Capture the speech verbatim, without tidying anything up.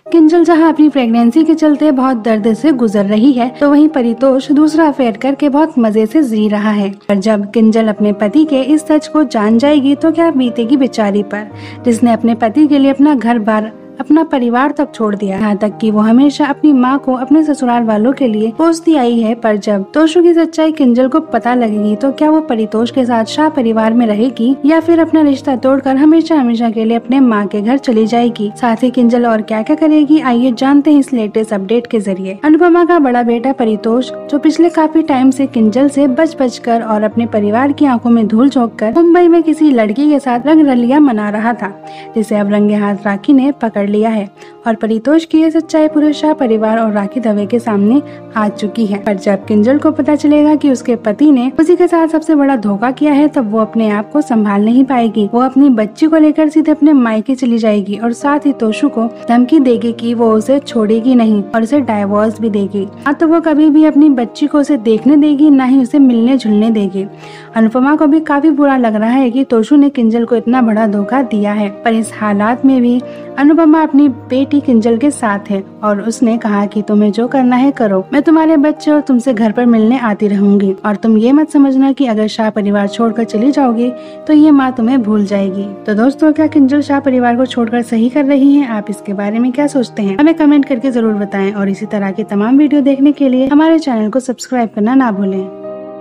किंजल जहां अपनी प्रेगनेंसी के चलते बहुत दर्द से गुजर रही है, तो वहीं परितोष दूसरा अफेयर करके बहुत मजे से जी रहा है। पर जब किंजल अपने पति के इस सच को जान जाएगी तो क्या बीतेगी बेचारी पर, जिसने अपने पति के लिए अपना घर बार अपना परिवार तक छोड़ दिया, यहाँ तक कि वो हमेशा अपनी माँ को अपने ससुराल वालों के लिए कोसती आई है। पर जब तोशु की सच्चाई किंजल को पता लगेगी तो क्या वो परितोष के साथ शाह परिवार में रहेगी या फिर अपना रिश्ता तोड़कर हमेशा हमेशा के लिए अपने माँ के घर चली जाएगी। साथ ही किंजल और क्या क्या करेगी, आइए जानते हैं इस लेटेस्ट अपडेट के जरिए। अनुपमा का बड़ा बेटा परितोष, जो पिछले काफी टाइम से किंजल से बच बच कर और अपने परिवार की आंखों में धूल झोंक कर मुंबई में किसी लड़की के साथ रंग रलिया मना रहा था, जिसे अब रंगे हाथ राखी ने पकड़ लिया है और परितोष की ये सच्चाई पूरे शाह परिवार और राखी दवे के सामने आ चुकी है। पर जब किंजल को पता चलेगा कि उसके पति ने उसी के साथ सबसे बड़ा धोखा किया है, तब वो अपने आप को संभाल नहीं पाएगी। वो अपनी बच्ची को लेकर सीधे अपने मायके चली जाएगी और साथ ही तोशु को धमकी देगी कि वो उसे छोड़ेगी नहीं और उसे डाइवोर्स भी देगी। ना तो वो कभी भी अपनी बच्ची को उसे देखने देगी, ना ही उसे मिलने जुलने देगी। अनुपमा को भी काफी बुरा लग रहा है कि तोशु ने किंजल को इतना बड़ा धोखा दिया है, पर इस हालात में भी अनुपमा अपनी बेटी किंजल के साथ है और उसने कहा कि तुम्हें जो करना है करो, मैं तुम्हारे बच्चे और तुमसे घर पर मिलने आती रहूंगी और तुम ये मत समझना कि अगर शाह परिवार छोड़कर चली जाओगी तो ये माँ तुम्हें भूल जाएगी। तो दोस्तों, क्या किंजल शाह परिवार को छोड़कर सही कर रही है? आप इसके बारे में क्या सोचते हैं? हमें कमेंट करके जरूर बताएं और इसी तरह की तमाम वीडियो देखने के लिए हमारे चैनल को सब्सक्राइब करना ना भूलें।